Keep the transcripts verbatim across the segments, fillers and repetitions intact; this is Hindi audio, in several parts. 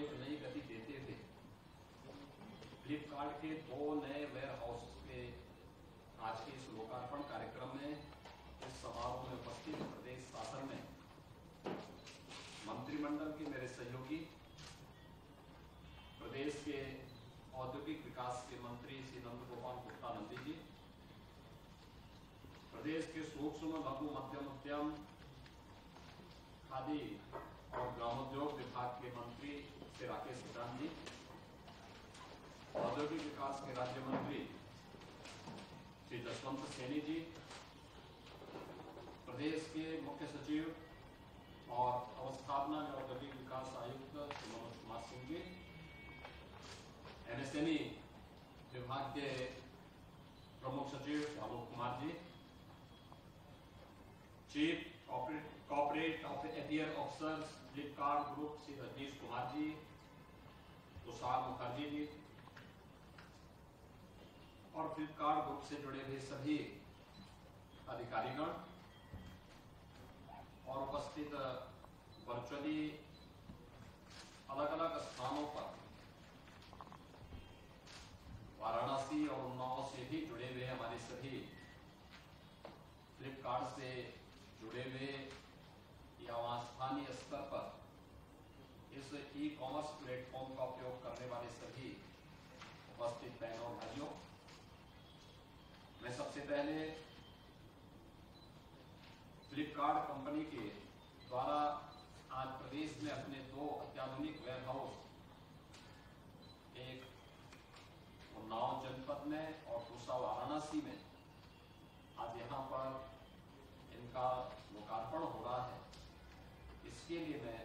एक नई गति देते हुए फ्लिपकार्ट के दो नए वेयर हाउस के आज के इस लोकार्पण कार्यक्रम में इस समारोह में उपस्थित प्रदेश शासन में मंत्रिमंडल के मेरे सहयोगी, प्रदेश के औद्योगिक विकास के मंत्री श्री नंद गोपाल गुप्ता नंदी जी, प्रदेश के सूक्ष्म लघु मध्यम उद्यम खादी और ग्रामोद्योग विभाग के मंत्री श्री राकेश सिद्धांत जी, औद्योगिक विकास के राज्य मंत्री श्री जसवंत सैनी जी, प्रदेश के मुख्य सचिव और अवस्थापना में औद्योगिक विकास आयुक्त श्री मनोज कुमार सिंह जी, एमएसएमई विभाग के प्रमुख सचिव Alok Kumar ji, chief corporate affair officer Flipkart group Shri Rajneesh Kumar ji, Tushar Mukherjee ji और फ्लिपकार्ट ग्रुप से जुड़े हुए सभी अधिकारीगण और उपस्थित वर्चुअली अलग अलग स्थानों पर वाराणसी और उन्नाव से भी जुड़े हुए हमारे सभी फ्लिपकार्ट से जुड़े हुए या वहां स्थानीय स्तर पर इस ई कॉमर्स प्लेटफॉर्म का उपयोग करने वाले सभी उपस्थित बहनों और भाइयों, मैं सबसे पहले फ्लिपकार्ट कंपनी के द्वारा आज प्रदेश में अपने दो अत्याधुनिक वेयर हाउस, एक उन्नाव जनपद में और दूसरा वाराणसी में, आज यहाँ पर इनका लोकार्पण हो रहा है। इसके लिए मैं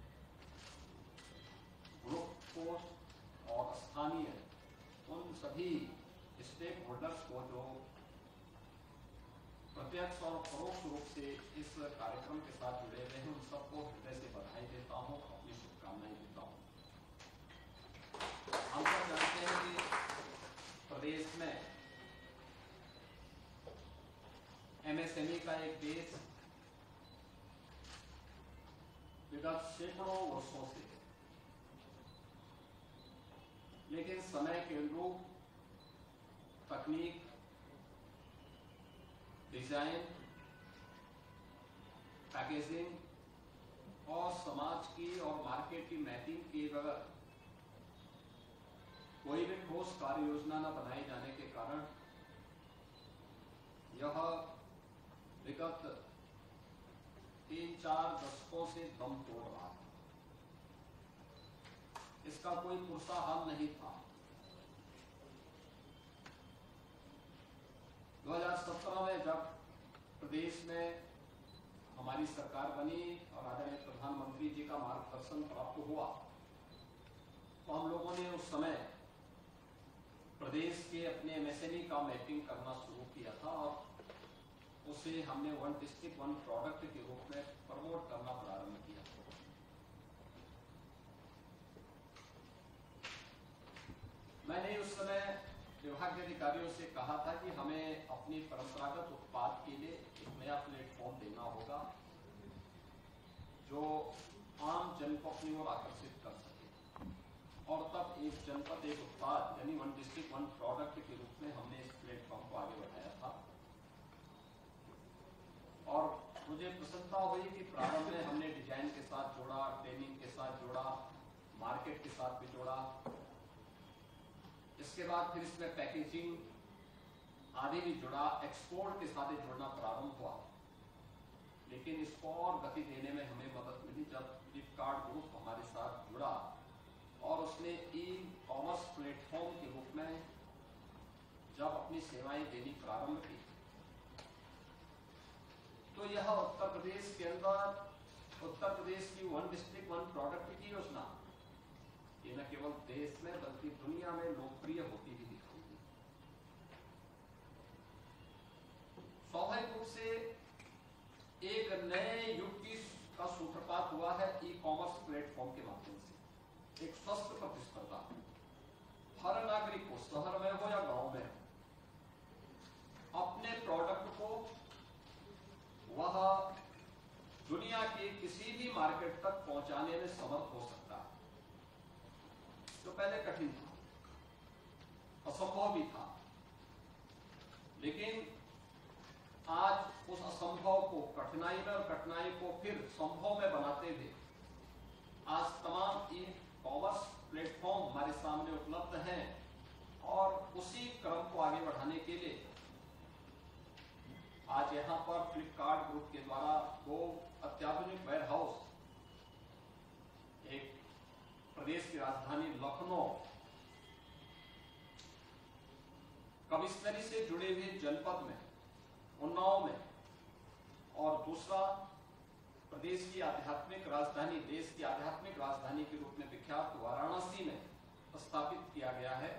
ग्रुप को और स्थानीय उन सभी स्टेक होल्डर्स को जो प्रत्यक्ष और परोक्ष रूप से इस कार्यक्रम के साथ जुड़े हुए हैं, उन सबको हृदय से बधाई देता हूं, अपनी शुभकामनाएं देता हूं। हम सब जानते हैं कि प्रदेश में एमएसएमई का एक देश विगत सैकड़ों वर्षों से, लेकिन समय के अनुरूप तकनीक, डिजाइन, पैकेजिंग और समाज की और मार्केट की मैपिंग के बगैर कोई भी ठोस कार्य योजना न बनाए जाने के कारण यह विगत तीन चार दशकों से दम तोड़ रहा था। इसका कोई पुरसा हल नहीं था। दो हज़ार सत्रह में जब प्रदेश में हमारी सरकार बनी और आदरणीय प्रधानमंत्री जी का मार्गदर्शन प्राप्त हुआ, तो हम लोगों ने उस समय प्रदेश के अपने एमएसएमई का मैपिंग करना शुरू किया था और उसे हमने वन डिस्ट्रिक्ट वन प्रोडक्ट के रूप में प्रमोट करना प्रारंभ किया। मैंने उस समय विभाग के अधिकारियों से कहा था कि हमें अपनी परंपरागत उत्पाद के लिए एक नया प्लेटफॉर्म देना होगा जो आम जन को अपनी ओर आकर्षित कर सके, और तब एक जनपद एक उत्पाद यानी वन डिस्ट्रिक्ट वन प्रोडक्ट के रूप में हमने इस प्लेटफॉर्म को आगे बढ़ाया था। और मुझे प्रसन्नता हुई कि प्रारंभ में हमने डिजाइन के साथ जोड़ा, ट्रेनिंग के साथ जोड़ा, मार्केट के साथ भी जोड़ा। इसके बाद फिर इसमें पैकेजिंग आदि भी जुड़ा, एक्सपोर्ट के साथ जुड़ना प्रारंभ हुआ। लेकिन इसको और गति देने में हमें मदद मिली जब फ्लिपकार्ट ग्रुप हमारे साथ जुड़ा और उसने ई कॉमर्स प्लेटफॉर्म के रूप में जब अपनी सेवाएं देनी प्रारंभ की, तो यह उत्तर प्रदेश के अंदर उत्तर प्रदेश की वन डिस्ट्रिक्ट वन प्रोडक्ट की योजना ये न केवल देश में बल्कि दुनिया में लोकप्रिय होती ही दिखाई दी। स्वाभाविक रूप से एक नए युग की का सूत्रपात हुआ है ई कॉमर्स प्लेटफॉर्म के माध्यम से। एक स्वस्थ प्रतिस्पर्धा, हर नागरिक को शहर में हो या गांव में अपने प्रोडक्ट को वह दुनिया के किसी भी मार्केट तक पहुंचाने में समर्थ हो सकता है। जो पहले कठिन था, असंभव भी था, लेकिन आज उस असंभव को कठिनाई में और कठिनाई को फिर संभव में बनाते हुए आज तमाम ई कॉमर्स प्लेटफॉर्म हमारे सामने उपलब्ध हैं और उसी क्रम को आगे बढ़ाने के लिए आज यहां पर फ्लिपकार्ट ग्रुप के द्वारा दो अत्याधुनिक वेयर हाउस, एक प्रदेश की राजधानी लखनऊ कमिश्नरी से जुड़े हुए जनपद में उन्नाव में और दूसरा प्रदेश की आध्यात्मिक राजधानी, देश की आध्यात्मिक राजधानी के रूप में विख्यात वाराणसी में स्थापित किया गया है।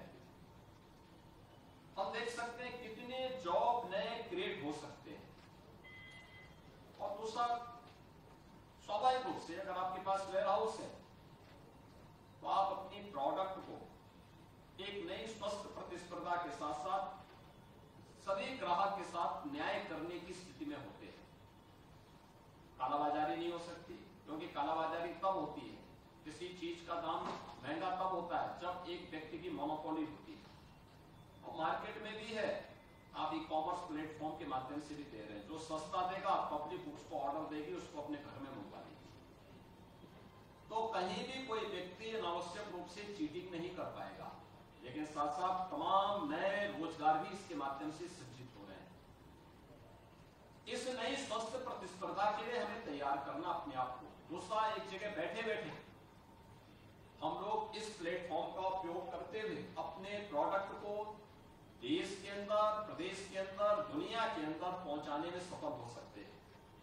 हम देख सकते हैं कितने जॉब नए क्रिएट हो सकते हैं। और दूसरा, स्वाभाविक रूप से अगर आपके पास वेयर हाउस है तो आप अपनी प्रोडक्ट को एक नई स्वस्थ प्रतिस्पर्धा के साथ साथ सभी ग्राहक के साथ न्याय करने की स्थिति में होते हैं। कालाबाजारी नहीं हो सकती, क्योंकि कालाबाजारी तब होती है, किसी चीज का दाम महंगा तब होता है जब एक व्यक्ति की मोनोपोली होती है। और मार्केट में भी है, आप ई कॉमर्स प्लेटफॉर्म के माध्यम से भी दे रहे हैं। जो सस्ता देगा पब्लिक उसको ऑर्डर देगी, उसको अपने घर में मंगवा लेगी। तो कहीं भी कोई व्यक्ति अनावश्यक रूप से चीटिंग नहीं कर पाएगा, लेकिन साथ साथ तमाम नए रोजगार भी इसके माध्यम से सृजित हो रहे हैं। इस नई स्वस्थ प्रतिस्पर्धा के लिए हमें तैयार करना अपने आप को। दूसरा, एक जगह बैठे बैठे हम लोग इस प्लेटफॉर्म का उपयोग करते हुए अपने प्रोडक्ट को देश के अंदर, प्रदेश के अंदर, दुनिया के अंदर पहुंचाने में सफल हो सकते हैं।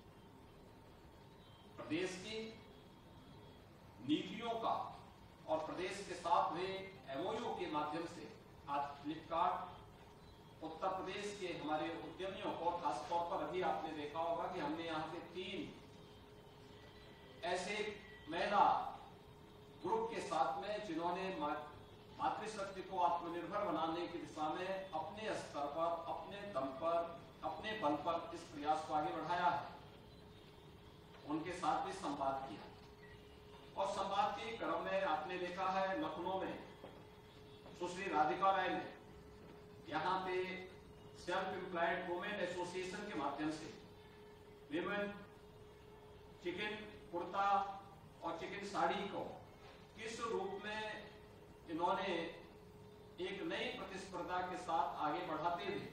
प्रदेश की नीतियों का और प्रदेश के साथ हुए एमओयू के माध्यम से आज फ्लिपकार्ट उत्तर प्रदेश के हमारे उद्यमियों को, खासतौर पर अभी आपने देखा होगा कि हमने यहाँ पे तीन ऐसे महिला ग्रुप के साथ में जिन्होंने मातृशक्ति को आत्मनिर्भर बनाने की दिशा में अपने स्तर पर, अपने दम पर, अपने बल पर इस प्रयास को आगे बढ़ाया है, उनके साथ भी संवाद किया। और संवाद के क्रम में आपने देखा है लखनऊ में सुश्री राधिका राय ने यहाँ पे सेल्फ एम्प्लॉयड वुमेन एसोसिएशन के माध्यम से विमेन चिकन कुर्ता और चिकन साड़ी को किस रूप में इन्होंने एक नई प्रतिस्पर्धा के साथ आगे बढ़ाते हुए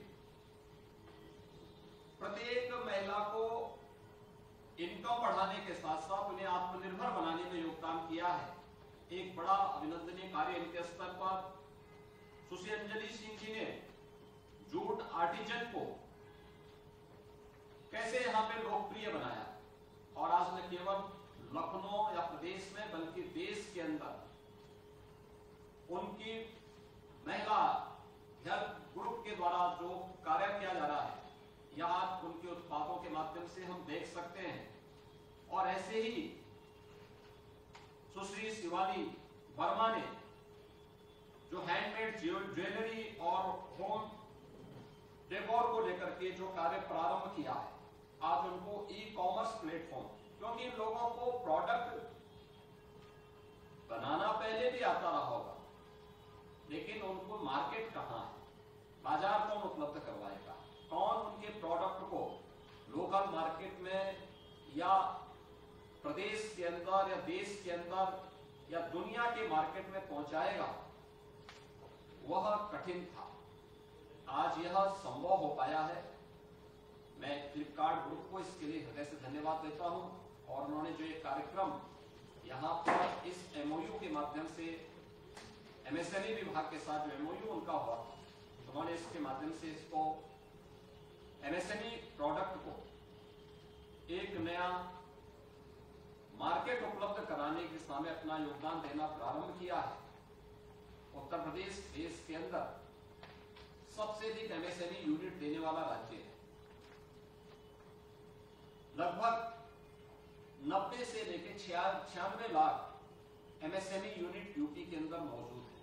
प्रत्येक महिला को इनकम बढ़ाने के साथ साथ उन्हें आत्मनिर्भर बनाने में योगदान किया है। एक बड़ा अभिनंदनीय कार्य इनके स्तर पर सुश्री अंजलि सिंह जी ने जूट आर्टिजन को कैसे यहाँ पे लोकप्रिय बनाया और आज न केवल लखनऊ या प्रदेश में बल्कि देश के अंदर उनकी महिला हेल्थ ग्रुप के द्वारा जो कार्य किया जा रहा है, यहाँ उनके उत्पादों के माध्यम से हम देख सकते हैं। और ऐसे ही सुश्री शिवानी वर्मा ने जो हैंडमेड ज्वेलरी और होम डेकोर को लेकर के जो कार्य प्रारंभ किया है, आज उनको ई कॉमर्स प्लेटफॉर्म, क्योंकि इन लोगों को प्रोडक्ट बनाना पहले भी आता रहा होगा, लेकिन उनको मार्केट कहाँ है, बाजार कौन उपलब्ध करवाएगा, कौन उनके प्रोडक्ट को लोकल मार्केट में या प्रदेश के अंदर या देश के अंदर या दुनिया के मार्केट में पहुंचाएगा, वह कठिन था। आज यह संभव हो पाया है। मैं फ्लिपकार्ट ग्रुप को इसके लिए हृदय से धन्यवाद देता हूं और उन्होंने जो एक कार्यक्रम यहाँ पर इस एमओयू के माध्यम से एमएसएमई विभाग के साथ जो एमओयू उनका हुआ, उन्होंने इसके माध्यम से इसको एमएसएमई प्रोडक्ट को एक नया मार्केट उपलब्ध कराने की दिशा में अपना योगदान देना प्रारंभ किया है। उत्तर प्रदेश देश के अंदर सबसे अधिक एमएसएमई यूनिट देने वाला राज्य है। लगभग नब्बे से लेकर छियानवे लाख एमएसएमई यूनिट यूपी के अंदर मौजूद है।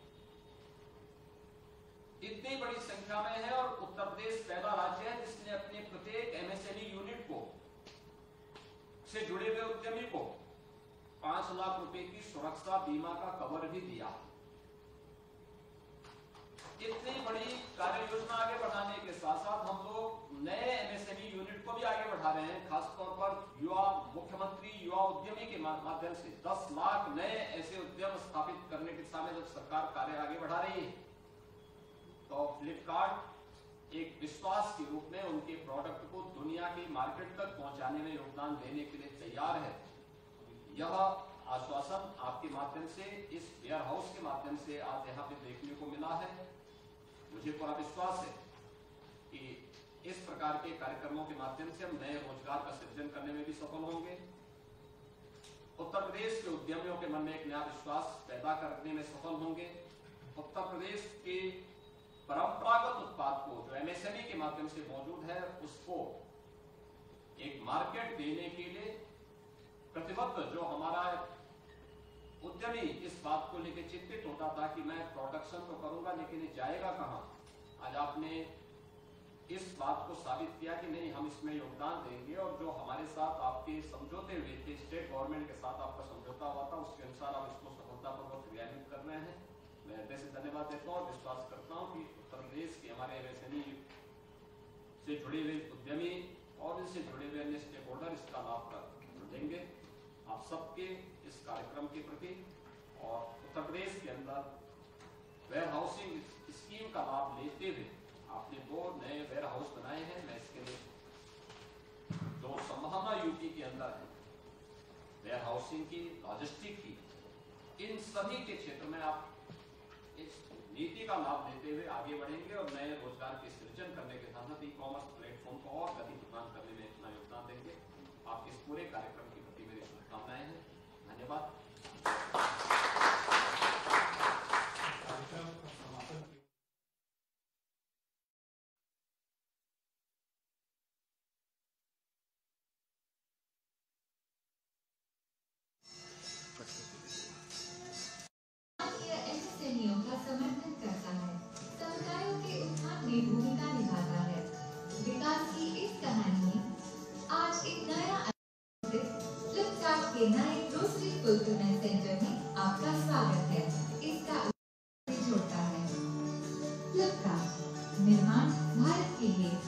इतनी बड़ी संख्या में है और उत्तर प्रदेश पहला राज्य है जिसने अपने प्रत्येक एमएसएमई यूनिट को से जुड़े हुए उद्यमी को पांच लाख रुपए की सुरक्षा बीमा का कवर भी दिया। इतनी बड़ी कार्य योजना आगे बढ़ाने के साथ साथ हम लोग नए एमएसएमई यूनिट को भी आगे बढ़ा रहे हैं। खासतौर पर युवा मुख्यमंत्री युवा उद्यमी के माध्यम से दस लाख नए ऐसे उद्यम स्थापित करने की दिशा में जब सरकार कार्य आगे बढ़ा रही है, तो फ्लिपकार्ट एक विश्वास के रूप में उनके प्रोडक्ट को दुनिया की मार्केट तक पहुंचाने में योगदान देने के लिए तैयार है। यह आश्वासन आपके माध्यम से, इस वेयर हाउस के माध्यम से आज यहाँ पे देखने को मिला है। मुझे पूरा विश्वास है कि इस प्रकार के कार्यक्रमों के माध्यम से हम नए रोजगार का सृजन करने में भी सफल होंगे। उत्तर प्रदेश के उद्यमियों के मन में एक नया विश्वास पैदा करने में सफल होंगे। उत्तर प्रदेश के परंपरागत उत्पाद को जो एमएसएमई के माध्यम से मौजूद है, उसको एक मार्केट देने के लिए प्रतिबद्ध जो हमारा उद्यमी इस बात को लेकर चिंतित होता था कि मैं प्रोडक्शन तो करूंगा लेकिन ये जाएगा कहां, आज आपने इस बात को साबित किया कि नहीं, हम इसमें योगदान देंगे। और जो हमारे साथ आपके समझौते हुए थे, स्टेट गवर्नमेंट के साथ आपका समझौता हुआ था, उसके अनुसार आप इसको सफलतापूर्वक क्रियान्वित कर रहे हैं। मैं हृदय से धन्यवाद देता हूँ और विश्वास करता हूँ कि उत्तर प्रदेश के हमारे एमएसएमई से जुड़े हुए उद्यमी और इनसे जुड़े हुए अन्य स्टेक होल्डर इसका लाभ लेंगे। आप सबके इस कार्यक्रम के प्रति और उत्तर प्रदेश के अंदर वेयर हाउसिंग स्कीम का लाभ लेते हुए आपने दो नए वेयर हाउस बनाए हैं। मैं इसके लिए जो संभावना यूपी के अंदर है वेयर हाउसिंग की, लॉजिस्टिक की, इन सभी के क्षेत्र में आप इस नीति का लाभ लेते हुए आगे बढ़ेंगे और नए रोजगार के सृजन करने के साथ साथ ई कॉमर्स प्लेटफॉर्म को और गति प्रदान करने में अपना योगदान देंगे। आपके इस पूरे कार्यक्रम के प्रति मेरी शुभकामनाएं हैं। धन्यवाद। एमएसएमईओं का समर्थन करता है, समुदायों के उत्थान में भूमिका निभाता है। विकास की इस कहानी में आज एक नया फ्लिपकार्ट के नए ग्रोसरी फुलफिलमेंट सेंटर में आपका स्वागत है। इसका उद्देश्य जोड़ता है फ्लिपकार्ट निर्माण भारत के लिए।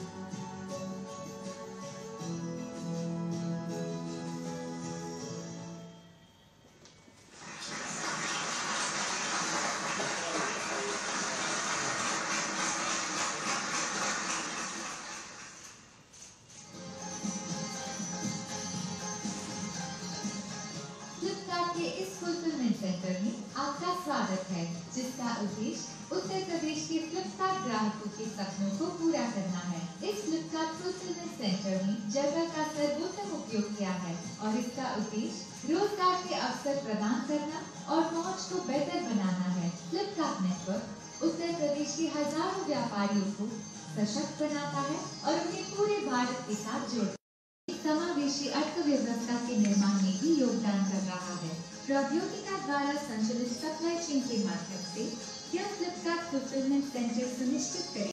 के इस फुलफिलमेंट सेंटर में आपका स्वागत है, जिसका उद्देश्य उत्तर प्रदेश के फ्लिपकार्ट ग्राहकों के सपनों को पूरा करना है। इस फ्लिपकार्ट फुलफिलमेंट सेंटर में जगह का सर्वोत्तम उपयोग किया है और इसका उद्देश्य रोजगार के अवसर प्रदान करना और पहुंच को बेहतर बनाना है। फ्लिपकार्ट नेटवर्क उत्तर प्रदेश के हजारों व्यापारियों को सशक्त बनाता है और उन्हें पूरे भारत के साथ जोड़ता है। समावेशी अर्थव्यवस्था के निर्माण में भी योगदान कर रहा है। प्रौद्योगिकी द्वारा संचालित सप्लाई चेन के माध्यम से यह फ्लिपकार्ट फुलफिलमेंट सेंटर सुनिश्चित करे